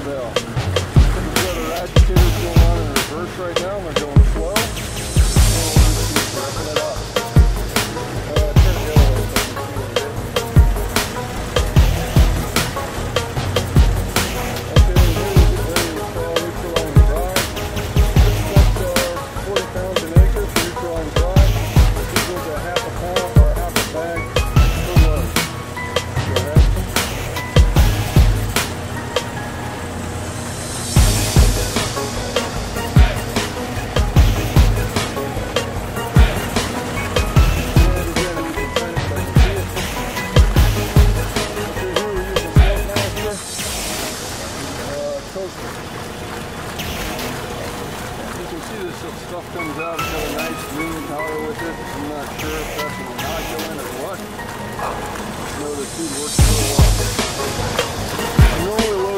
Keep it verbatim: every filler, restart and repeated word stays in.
valve. We've got our agitators going on in reverse right now, and they're going slow. And we'll just keep wrapping it up. Uh, turn it the other way so you can see what it is. Okay, we're ready to get ready to install neutral line drive. This stuff's uh, forty pounds an acre for neutral line drive. This goes a half a pound or a half a bag per load. Go ahead. Stuff comes out, it's got a nice green powder with it. I'm not sure if that's an inoculant or what. I know the seed works really well. I normally load